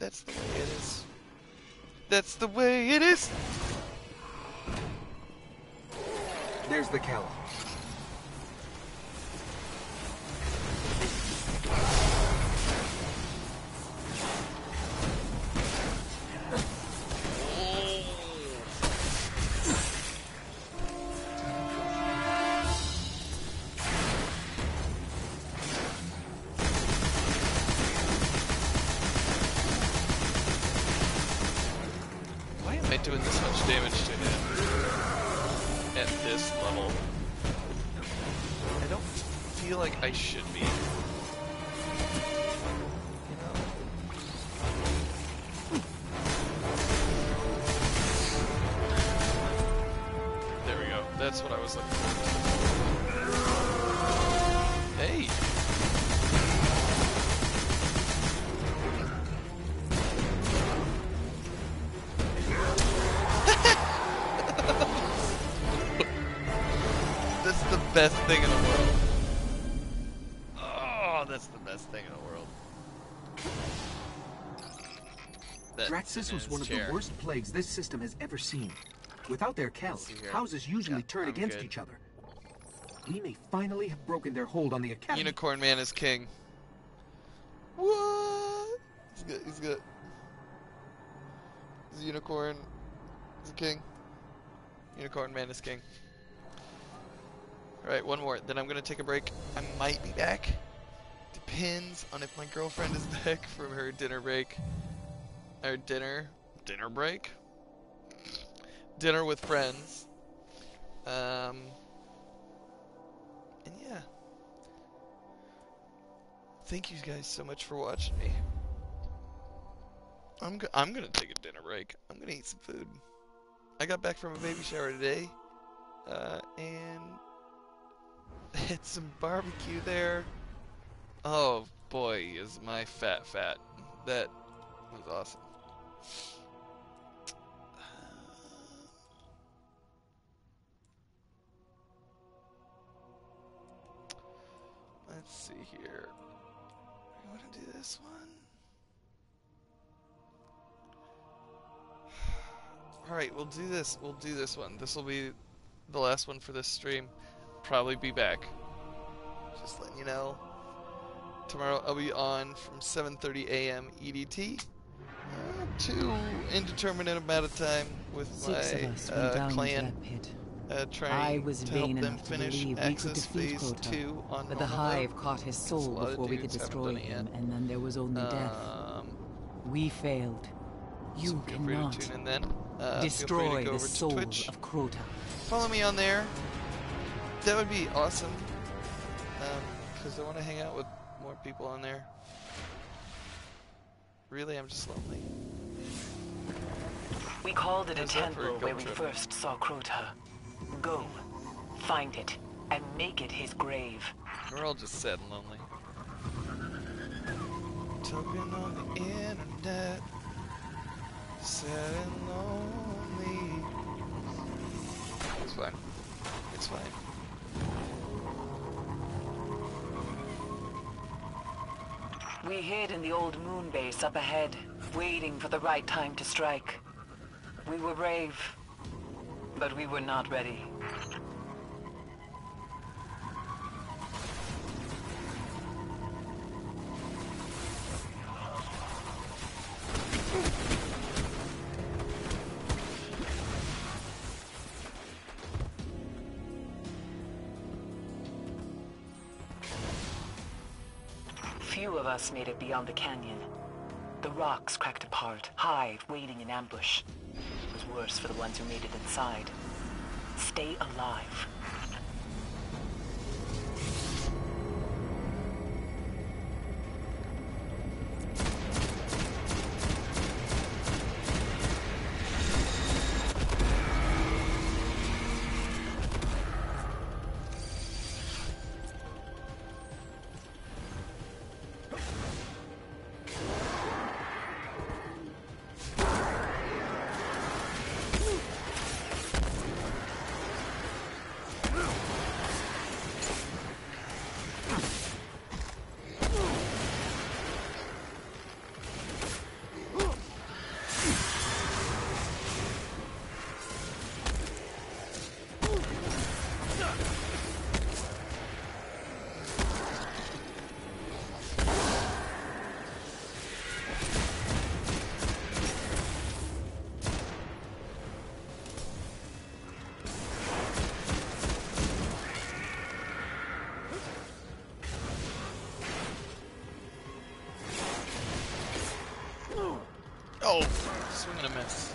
That's the way it is. That's the way it is! There's the Calla. Why am I doing this much damage to him at this level? I don't feel like I should be. You know? There we go. That's what I was looking for. Hey! That's the best thing in the world. Oh, that's the best thing in the world. Draxus was one of the worst plagues this system has ever seen. Without their Calls, houses usually turn against each other. We may finally have broken their hold on the Academy. Unicorn Man is king. What? He's good. He's good. He's a unicorn. He's a king. Unicorn Man is king. Alright, one more. Then I'm going to take a break. I might be back. Depends on if my girlfriend is back from her dinner break. Or dinner break? Dinner with friends. And yeah. Thank you guys so much for watching me. I'm gonna take a dinner break. I'm gonna eat some food. I got back from a baby shower today. And had some barbecue there. Oh boy, is my fat. That was awesome. Let's see here. You want to do this one? Alright, we'll do this. We'll do this one. This will be the last one for this stream. Probably be back. Just letting you know. Tomorrow I'll be on from 7:30 a.m. EDT to indeterminate amount of time with my clan. Trying to help them finish Access Phase 2 on but the Hive caught his soul before we could destroy him, and then there was only death. We failed. You cannot destroy the soul of Crota. Follow me on there. That would be awesome. Because I want to hang out with more people on there. Really, I'm just lonely. We called it a temple where we first saw Crota. Go, find it, and make it his grave. We're all just sad and lonely. Talking on the internet, sad and lonely. It's fine. It's fine. We hid in the old moon base up ahead, waiting for the right time to strike. We were brave, but we were not ready. Few of us made it beyond the canyon. The rocks cracked apart, Hive waiting in ambush. It was worse for the ones who made it inside. Stay alive. Oh, swing and a miss.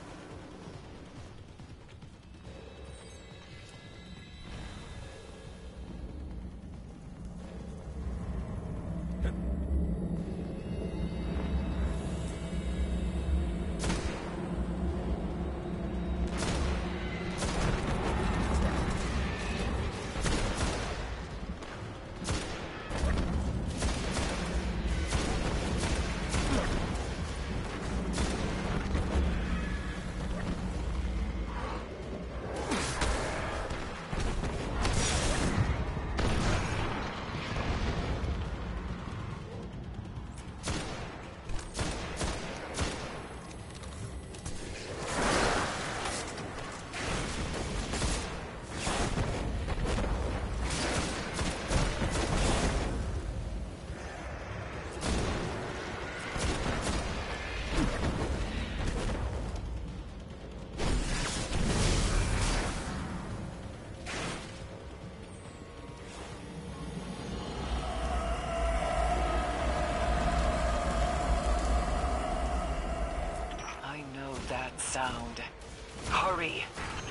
That sound. Hurry!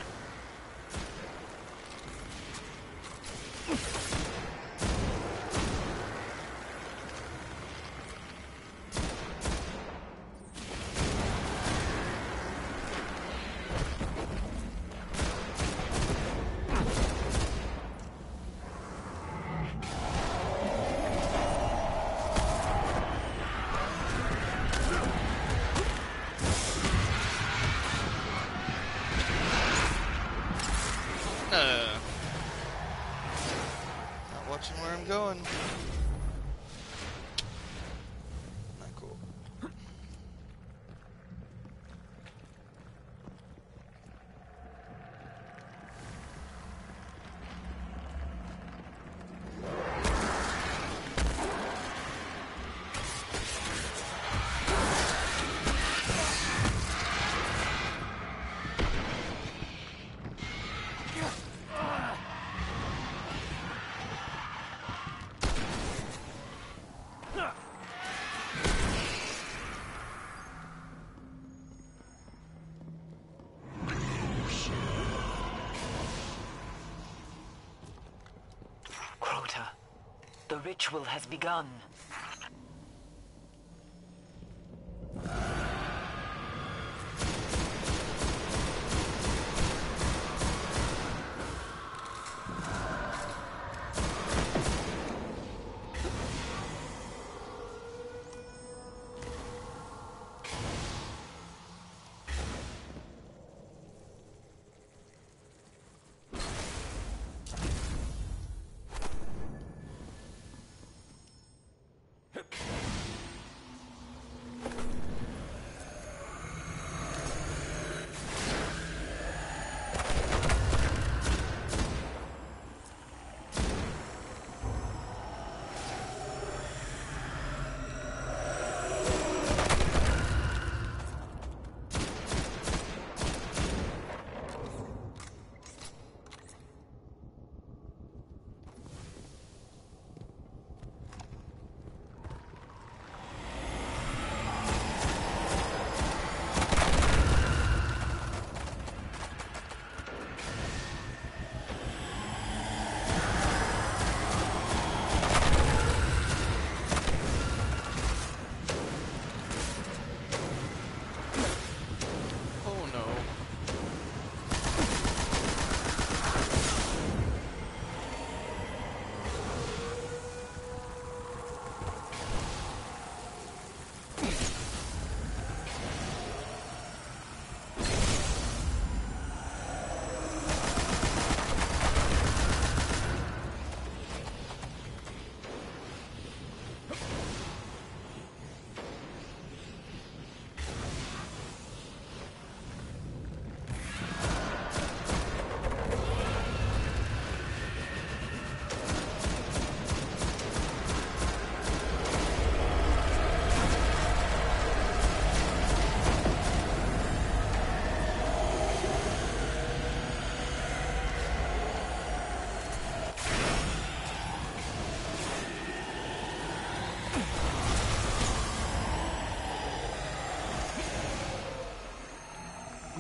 Not watching where I'm going. Not cool. The ritual has begun.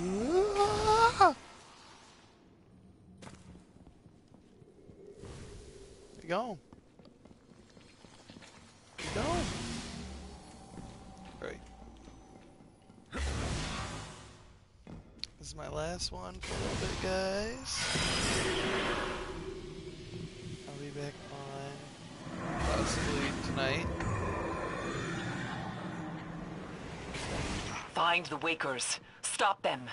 Where you going? Where you going? Right. This is my last one for a little bit, guys. I'll be back on possibly tonight. Find the Wakers. Stop them.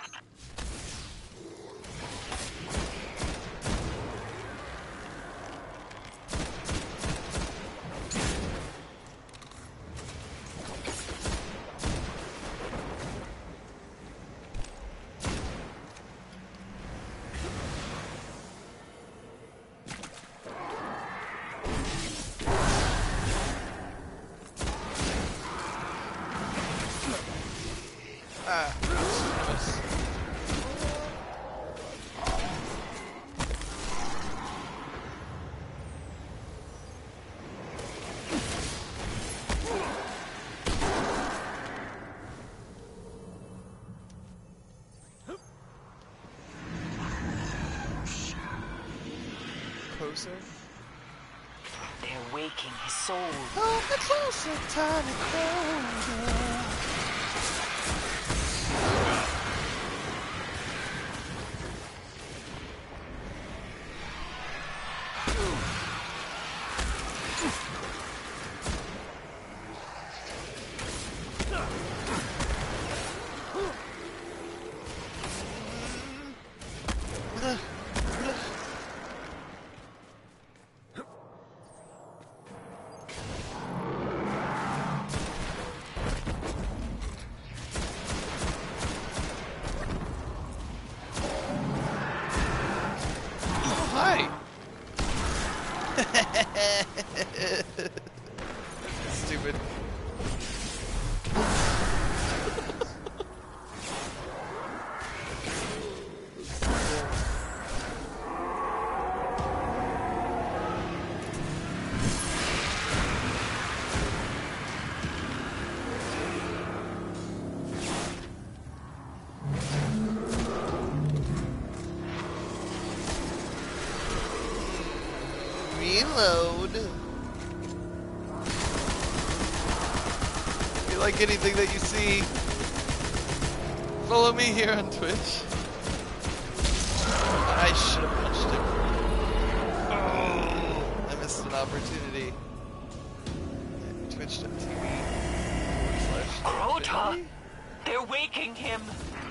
Closer. They're waking his soul. Oh, the closer, tiny closer. Hi. Stupid. Reload. If you like anything that you see, follow me here on Twitch. I should have punched him. Oh, I missed an opportunity. Twitch.tv/. Crota! They're waking him!